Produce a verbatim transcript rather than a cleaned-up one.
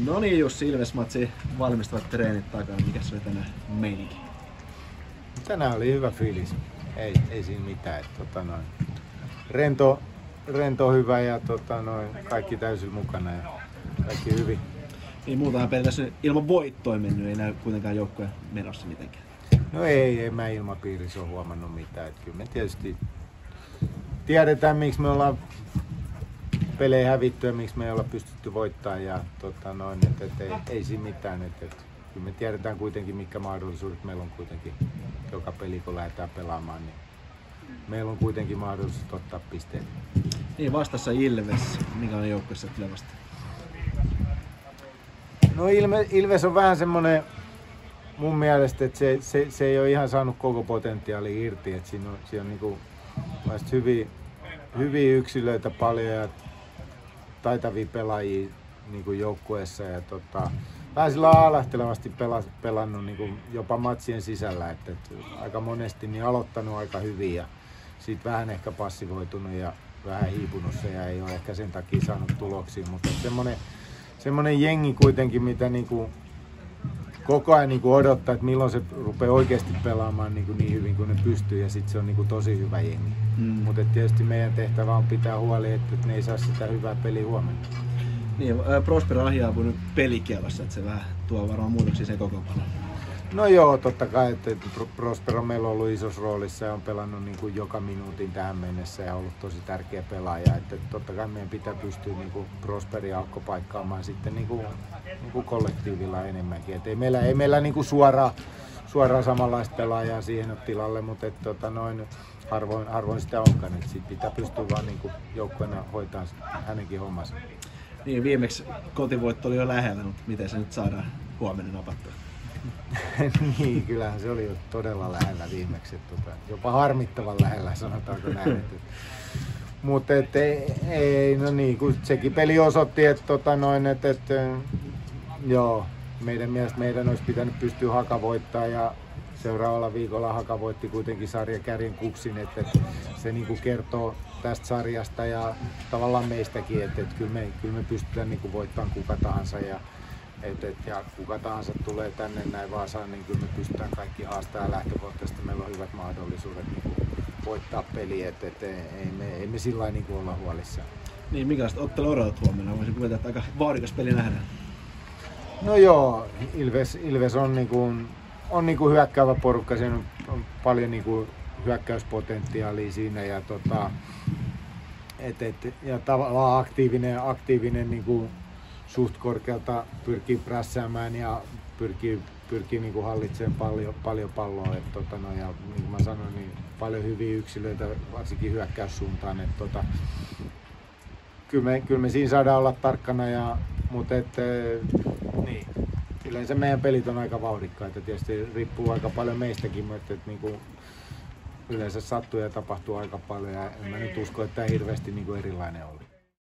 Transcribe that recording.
No niin Jussi, Ilves-matsi valmistavat treenit takana. Mikä se oli tänään meininki? Tänään oli hyvä fiilis. Ei, ei siinä mitään. Tota noin. Rento, rento hyvä ja tota noin, kaikki täysin mukana ja kaikki hyvin. Niin muutahan periaatteessa ilman voittoa mennyt, ei näy kuitenkaan joukkueen menossa mitenkään. No ei, ei mä ilmapiirissä ole huomannut mitään. Et kyllä me tietysti tiedetään, miksi me ollaan pelejä hävitty ja miksi me ei olla pystytty voittamaan. Ja, tota noin, et, et, ei, ei siinä mitään. Et, et, kyllä me tiedetään kuitenkin, mitkä mahdollisuudet meillä on kuitenkin joka peli, kun lähdetään pelaamaan. Niin meillä on kuitenkin mahdollisuus ottaa pisteitä. Niin vastassa Ilves, mikä on joukkueessa tulevasta? No Ilme, Ilves on vähän semmoinen mun mielestä, että se, se, se ei ole ihan saanut koko potentiaalia irti. Että siinä on, siinä on niinku, hyviä, hyviä yksilöitä paljon ja taitavia pelaajia niinku joukkueessa. Ja tota, vähän sillä alahtelevasti pela, pelannut niinku jopa matsien sisällä. Et, et aika monesti niin aloittanut aika hyvin ja sit vähän ehkä passivoitunut ja vähän hiipunut se ja ei ole ehkä sen takia saanut tuloksia. Mutta semmoinen semmoinen jengi kuitenkin, mitä niinku koko ajan niinku odottaa, että milloin se rupeaa oikeasti pelaamaan niinku niin hyvin kuin ne pystyy ja sitten se on niinku tosi hyvä jengi. Mm. Mutta tietysti meidän tehtävä on pitää huoli, että ne ei saa sitä hyvää peliä huomenna. Niin, Prosper Ahja on nyt pelikielossa, että se vähän tuo varmaan muutoksia sen kokoonpanoon. No joo, totta kai, että Prosper on meillä ollut isossa roolissa ja on pelannut niin kuin joka minuutin tähän mennessä ja ollut tosi tärkeä pelaaja. Että totta kai meidän pitää pystyä niin kuin Prosperia alkkopaikkaamaan sitten niin kuin, niin kuin kollektiivilla enemmänkin. Et ei meillä, ei meillä niin kuin suoraan, suoraan samanlaista pelaajaa siihen ole tilalle, mutta et, tota, noin, harvoin, harvoin sitä onkaan. Sitten pitää pystyä vaan niin kuin joukkueena hoitamaan hänenkin hommansa. Niin, viimeksi kotivoitto oli jo lähellä, mutta miten se nyt saadaan huomenna napattua? Niin, kyllähän se oli jo todella lähellä viimeksi. Tota, jopa harmittavan lähellä, sanotaanko näin. Mutta ei, ei, no niin, kun sekin peli osoitti, että tota noin, et, et, joo, meidän mielestä meidän olisi pitänyt pystyä Haka voittaa ja seuraavalla viikolla Haka voitti kuitenkin sarjakärjen Kuksin, että et, se niinku kertoo tästä sarjasta ja tavallaan meistäkin, että et, kyllä, me, kyllä me pystytään niinku voittamaan kuka tahansa. Ja, Et, et, ja kuka tahansa tulee tänne näin Vaasaan, niin kyllä me pystytään kaikki haastamaan lähtökohtaisesti. Meillä on hyvät mahdollisuudet niin voittaa peliä, et, et, ei, me, ei me sillä lailla niin olla huolissaan. Niin, minkälaista ottelua odotat huomenna? Voisin kuvitella, että aika vaarikas peli nähdään. No joo, Ilves, Ilves on, niin kuin, on niin kuin hyökkäävä porukka, siinä on, on paljon niin kuin hyökkäyspotentiaalia siinä ja, tota, et, et, ja tavallaan aktiivinen, aktiivinen niin kuin suht korkealta pyrkii prässäämään ja pyrkii, pyrkii niin kuin hallitsemaan paljon, paljon palloa. Et, tota, no, ja niin kuin mä sanoin, niin paljon hyviä yksilöitä, varsinkin hyökkäyssuuntaan. Et, tota, kyllä, me, kyllä me siinä saadaan olla tarkkana, ja, mutta et, niin, yleensä meidän pelit on aika vauhdikkaita. Tietysti riippuu aika paljon meistäkin, mutta et, niin kuin, yleensä sattuu ja tapahtuu aika paljon. Ja en mä nyt usko, että tämä hirveästi niin kuin erilainen oli.